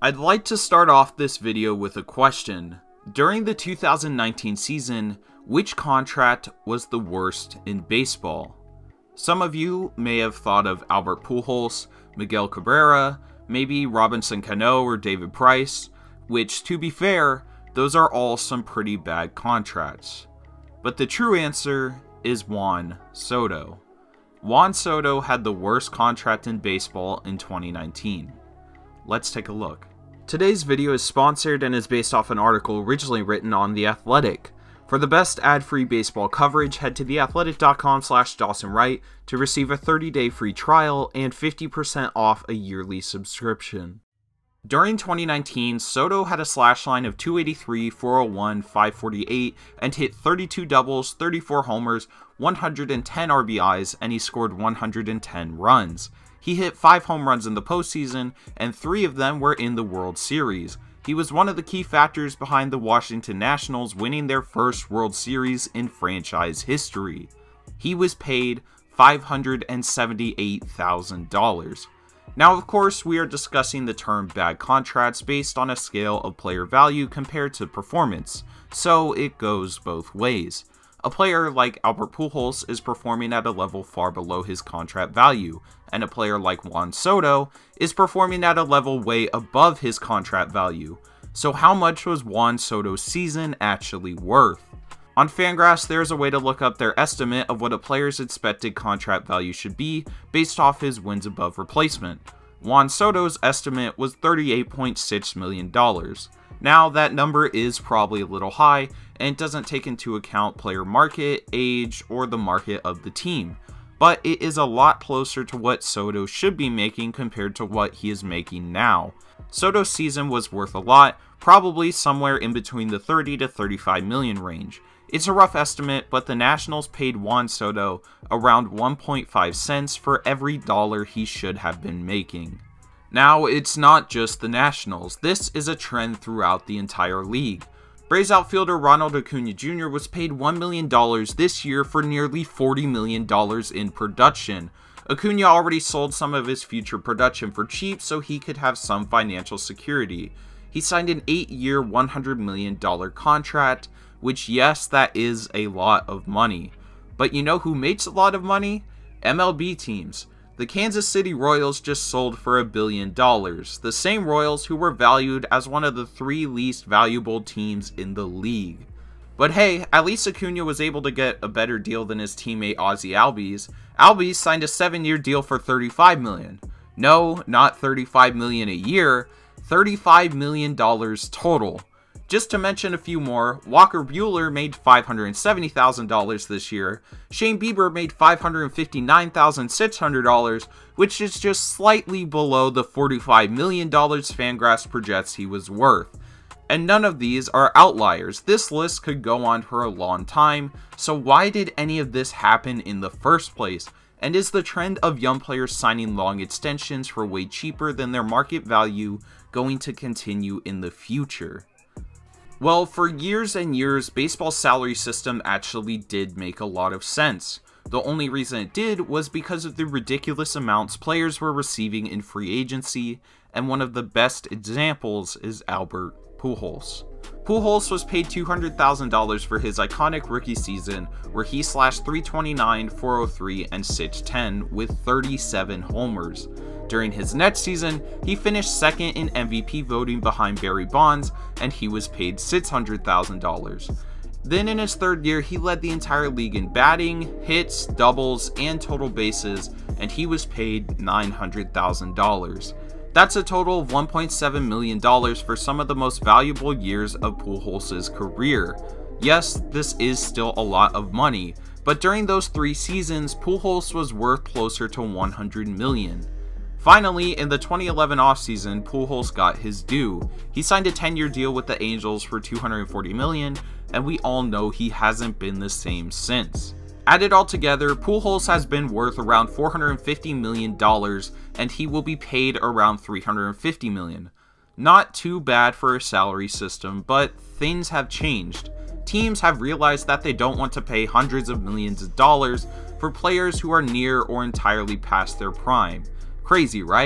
I'd like to start off this video with a question. During the 2019 season, which contract was the worst in baseball? Some of you may have thought of Albert Pujols, Miguel Cabrera, maybe Robinson Cano or David Price, which, to be fair, those are all some pretty bad contracts. But the true answer is Juan Soto. Juan Soto had the worst contract in baseball in 2019. Let's take a look. Today's video is sponsored and is based off an article originally written on The Athletic. For the best ad-free baseball coverage, head to theathletic.com/DawsonWright to receive a 30-day free trial and 50% off a yearly subscription. During 2019, Soto had a slash line of 283, 401, 548, and hit 32 doubles, 34 homers, 110 RBIs, and he scored 110 runs. He hit 5 home runs in the postseason, and 3 of them were in the World Series. He was one of the key factors behind the Washington Nationals winning their first World Series in franchise history. He was paid $578,000. Now, of course, we are discussing the term bad contracts based on a scale of player value compared to performance, so it goes both ways. A player like Albert Pujols is performing at a level far below his contract value, and a player like Juan Soto is performing at a level way above his contract value. So how much was Juan Soto's season actually worth? On Fangraphs, there's a way to look up their estimate of what a player's expected contract value should be based off his wins above replacement. Juan Soto's estimate was $38.6 million. Now, that number is probably a little high, and it doesn't take into account player market, age, or the market of the team. But it is a lot closer to what Soto should be making compared to what he is making now. Soto's season was worth a lot, probably somewhere in between the 30 to 35 million range. It's a rough estimate, but the Nationals paid Juan Soto around 1.5 cents for every dollar he should have been making. Now, it's not just the Nationals. This is a trend throughout the entire league. Braves outfielder Ronald Acuna Jr. was paid $1 million this year for nearly $40 million in production. Acuna already sold some of his future production for cheap so he could have some financial security. He signed an 8-year, $100 million contract, which, yes, that is a lot of money. But you know who makes a lot of money? MLB teams. The Kansas City Royals just sold for $1 billion, the same Royals who were valued as one of the 3 least valuable teams in the league. But hey, at least Acuna was able to get a better deal than his teammate Ozzie Albies. Albies signed a 7-year deal for $35 million. No, not $35 million a year, $35 million total. Just to mention a few more, Walker Buehler made $570,000 this year, Shane Bieber made $559,600, which is just slightly below the $45 million Fangraphs projects he was worth. And none of these are outliers. This list could go on for a long time, so why did any of this happen in the first place? And is the trend of young players signing long extensions for way cheaper than their market value going to continue in the future? Well, for years and years, baseball's salary system actually did make a lot of sense. The only reason it did was because of the ridiculous amounts players were receiving in free agency, and one of the best examples is Albert Pujols. Pujols was paid $200,000 for his iconic rookie season, where he slashed .329, .403, and .610 with 37 homers. During his next season, he finished second in MVP voting behind Barry Bonds, and he was paid $600,000. Then in his 3rd year, he led the entire league in batting, hits, doubles, and total bases, and he was paid $900,000. That's a total of $1.7 million for some of the most valuable years of Pujols' career. Yes, this is still a lot of money, but during those 3 seasons, Pujols was worth closer to $100 million. Finally, in the 2011 offseason, Pujols got his due. He signed a 10-year deal with the Angels for $240 million, and we all know he hasn't been the same since. Added all together, Pujols has been worth around $450 million, and he will be paid around $350 million. Not too bad for a salary system, but things have changed. Teams have realized that they don't want to pay hundreds of millions of dollars for players who are near or entirely past their prime. Crazy, right?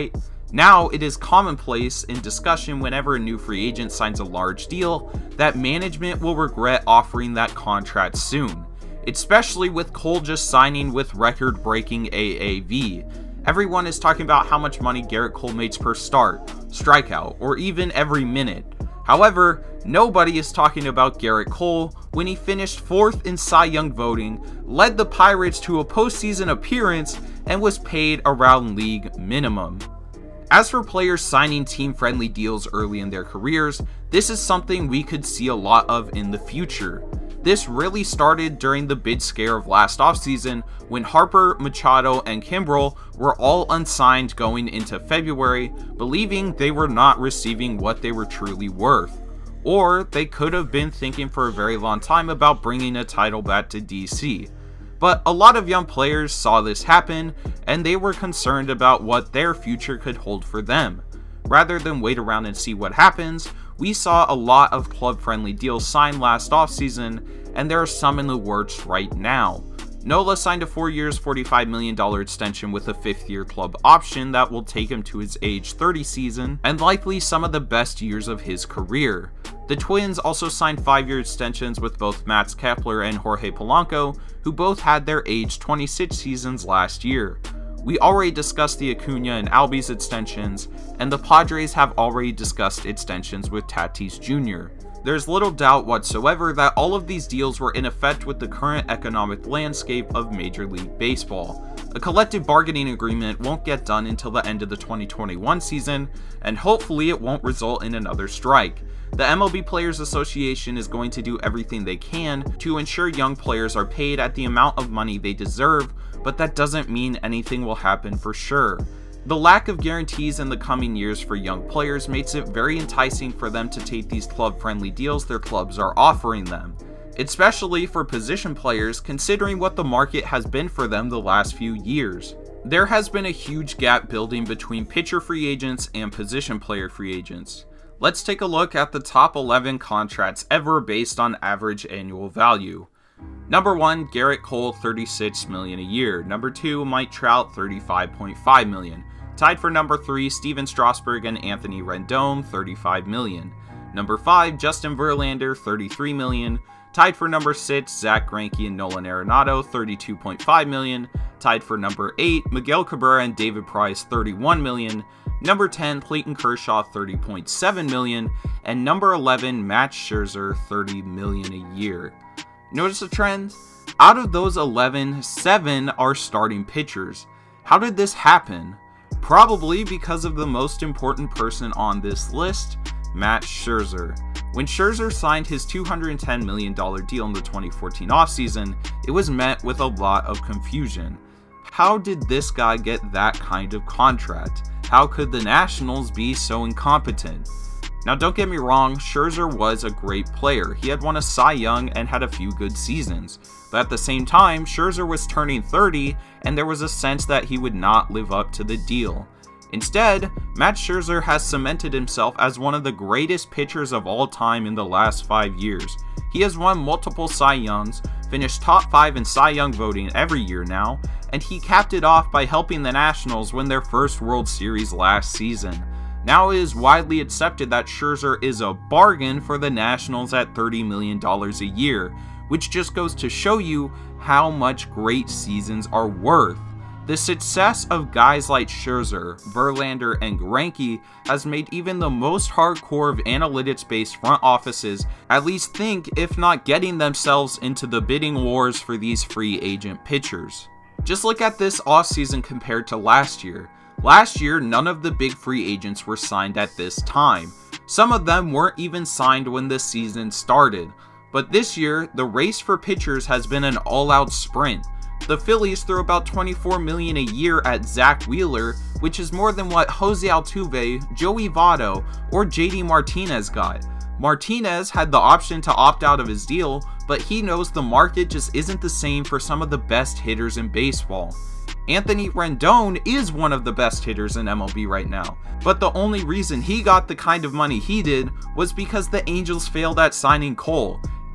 Now, it is commonplace in discussion whenever a new free agent signs a large deal that management will regret offering that contract soon, especially with Cole just signing with record-breaking AAV. Everyone is talking about how much money Gerrit Cole makes per start, strikeout, or even every minute. However, nobody is talking about Gerrit Cole when he finished 4th in Cy Young voting, led the Pirates to a postseason appearance, and was paid around league minimum. As for players signing team-friendly deals early in their careers, this is something we could see a lot of in the future. This really started during the bid scare of last offseason when Harper, Machado, and Kimbrel were all unsigned going into February, believing they were not receiving what they were truly worth. Or they could have been thinking for a very long time about bringing a title back to DC. But a lot of young players saw this happen, and they were concerned about what their future could hold for them. Rather than wait around and see what happens, we saw a lot of club-friendly deals signed last offseason, and there are some in the works right now. Nola signed a 4 years, $45 million extension with a 5th-year club option that will take him to his age 30 season, and likely some of the best years of his career. The Twins also signed 5-year extensions with both Max Kepler and Jorge Polanco, who both had their age 26 seasons last year. We already discussed the Acuna and Albies extensions, and the Padres have already discussed extensions with Tatis Jr. There's little doubt whatsoever that all of these deals were in effect with the current economic landscape of Major League Baseball. A collective bargaining agreement won't get done until the end of the 2021 season, and hopefully it won't result in another strike. The MLB Players Association is going to do everything they can to ensure young players are paid at the amount of money they deserve, but that doesn't mean anything will happen for sure. The lack of guarantees in the coming years for young players makes it very enticing for them to take these club-friendly deals their clubs are offering them, especially for position players considering what the market has been for them the last few years. There has been a huge gap building between pitcher free agents and position player free agents. Let's take a look at the top 11 contracts ever based on average annual value. Number 1, Gerrit Cole, $36 million a year. Number 2, Mike Trout, $35.5 million. Tied for number 3, Steven Strasburg and Anthony Rendon, $35 million. Number 5, Justin Verlander, $33 million. Tied for number 6, Zach Greinke and Nolan Arenado, $32.5 million. Tied for number 8, Miguel Cabrera and David Price, $31 million. Number 10, Clayton Kershaw, $30.7 million. And number 11, Max Scherzer, $30 million a year. Notice a trend? Out of those 11, 7 are starting pitchers. How did this happen? Probably because of the most important person on this list, Max Scherzer. When Scherzer signed his $210 million deal in the 2014 offseason, it was met with a lot of confusion. How did this guy get that kind of contract? How could the Nationals be so incompetent? Now don't get me wrong, Scherzer was a great player. He had won a Cy Young and had a few good seasons. But at the same time, Scherzer was turning 30 and there was a sense that he would not live up to the deal. Instead, Max Scherzer has cemented himself as one of the greatest pitchers of all time in the last 5 years. He has won multiple Cy Youngs, finished top 5 in Cy Young voting every year now, and he capped it off by helping the Nationals win their first World Series last season. Now it is widely accepted that Scherzer is a bargain for the Nationals at $30 million a year, which just goes to show you how much great seasons are worth. The success of guys like Scherzer, Verlander, and Greinke has made even the most hardcore of analytics-based front offices at least think, if not getting themselves into the bidding wars for these free agent pitchers. Just look at this offseason compared to last year. Last year, none of the big free agents were signed at this time. Some of them weren't even signed when the season started. But this year, the race for pitchers has been an all-out sprint. The Phillies threw about $24 million a year at Zach Wheeler, which is more than what Jose Altuve, Joey Votto, or JD Martinez got. Martinez had the option to opt out of his deal, but he knows the market just isn't the same for some of the best hitters in baseball. Anthony Rendon is one of the best hitters in MLB right now, but the only reason he got the kind of money he did was because the Angels failed at signing Cole,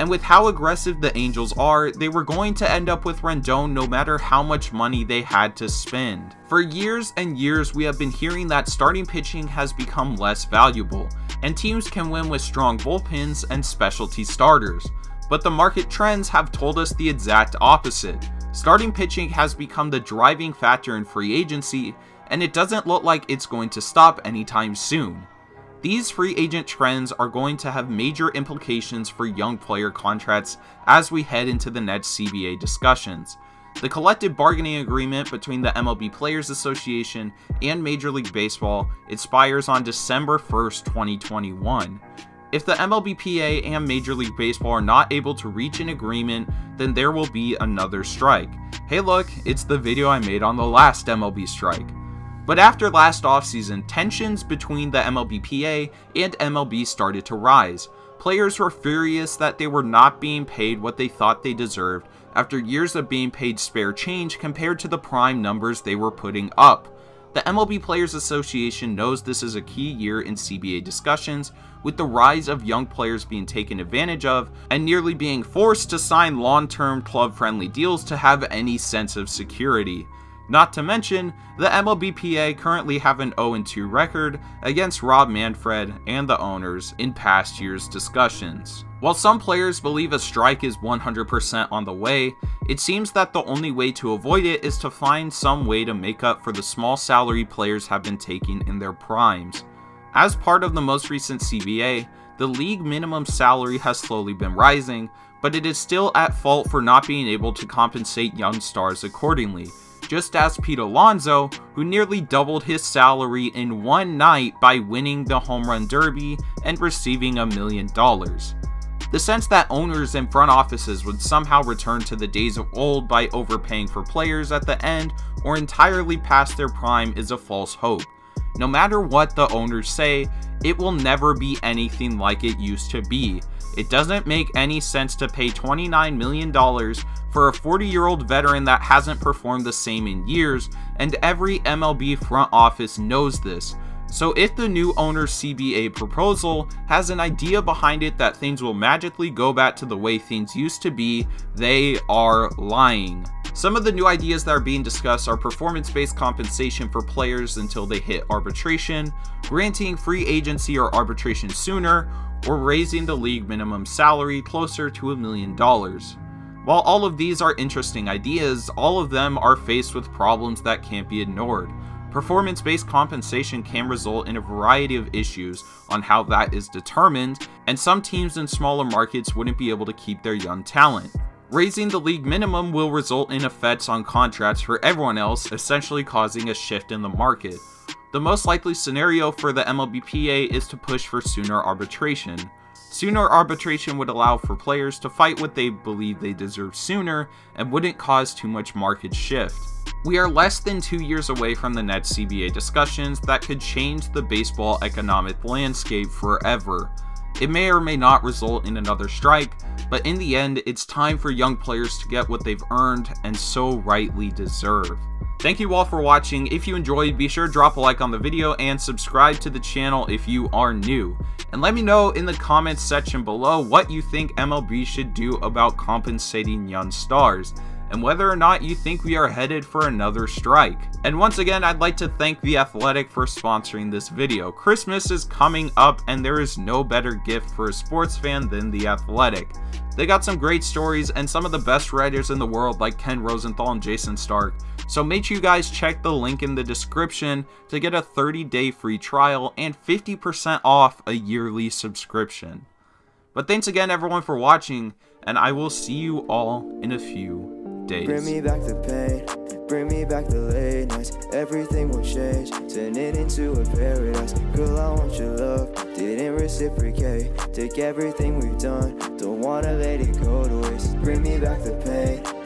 And with how aggressive the Angels are, they were going to end up with Rendon no matter how much money they had to spend. For years and years, we have been hearing that starting pitching has become less valuable, and teams can win with strong bullpens and specialty starters. But the market trends have told us the exact opposite. Starting pitching has become the driving factor in free agency, and it doesn't look like it's going to stop anytime soon. These free agent trends are going to have major implications for young player contracts as we head into the next CBA discussions. The collective bargaining agreement between the MLB Players Association and Major League Baseball expires on December 1st, 2021. If the MLBPA and Major League Baseball are not able to reach an agreement, then there will be another strike. Hey look, it's the video I made on the last MLB strike. But after last offseason, tensions between the MLBPA and MLB started to rise. Players were furious that they were not being paid what they thought they deserved after years of being paid spare change compared to the prime numbers they were putting up. The MLB Players Association knows this is a key year in CBA discussions, with the rise of young players being taken advantage of and nearly being forced to sign long-term club-friendly deals to have any sense of security. Not to mention, the MLBPA currently have an 0-2 record against Rob Manfred and the owners in past years' discussions. While some players believe a strike is 100% on the way, it seems that the only way to avoid it is to find some way to make up for the small salary players have been taking in their primes. As part of the most recent CBA, the league minimum salary has slowly been rising, but it is still at fault for not being able to compensate young stars accordingly. Just as Pete Alonso, who nearly doubled his salary in one night by winning the Home Run Derby and receiving $1 million. The sense that owners and front offices would somehow return to the days of old by overpaying for players at the end or entirely past their prime is a false hope. No matter what the owners say, it will never be anything like it used to be. It doesn't make any sense to pay $29 million for a 40-year-old veteran that hasn't performed the same in years, and every MLB front office knows this. So if the new owner's CBA proposal has an idea behind it that things will magically go back to the way things used to be, they are lying. Some of the new ideas that are being discussed are performance-based compensation for players until they hit arbitration, granting free agency or arbitration sooner, or raising the league minimum salary closer to $1 million. While all of these are interesting ideas, all of them are faced with problems that can't be ignored. Performance-based compensation can result in a variety of issues on how that is determined, and some teams in smaller markets wouldn't be able to keep their young talent. Raising the league minimum will result in effects on contracts for everyone else, essentially causing a shift in the market. The most likely scenario for the MLBPA is to push for sooner arbitration. Sooner arbitration would allow for players to fight what they believe they deserve sooner and wouldn't cause too much market shift. We are less than 2 years away from the next CBA discussions that could change the baseball economic landscape forever. It may or may not result in another strike, but in the end, it's time for young players to get what they've earned and so rightly deserve. Thank you all for watching. If you enjoyed, be sure to drop a like on the video and subscribe to the channel if you are new. And let me know in the comments section below what you think MLB should do about compensating young stars, and whether or not you think we are headed for another strike. And once again, I'd like to thank The Athletic for sponsoring this video. Christmas is coming up, and there is no better gift for a sports fan than The Athletic. They got some great stories and some of the best writers in the world like Ken Rosenthal and Jason Stark, so make sure you guys check the link in the description to get a 30-day free trial and 50% off a yearly subscription. But thanks again everyone for watching, and I will see you all in a few days. Bring me back the pain, bring me back the late nights. Everything will change, turn it into a paradise. Girl, I want your love, didn't reciprocate. Take everything we've done, don't wanna let it go to waste. Bring me back the pain,